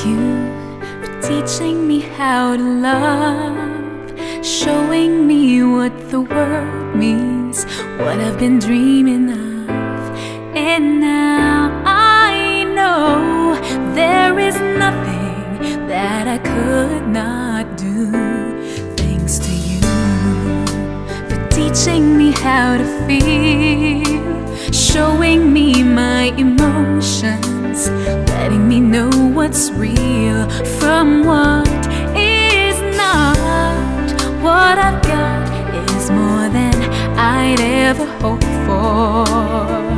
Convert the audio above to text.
you for teaching me how to love, showing me what the world means, what I've been dreaming of. And now I know there is nothing that I could not do. Thanks to you for teaching me how to feel, showing me my emotions, letting me know what's real from what is not. What I've got is more than I'd ever hoped for.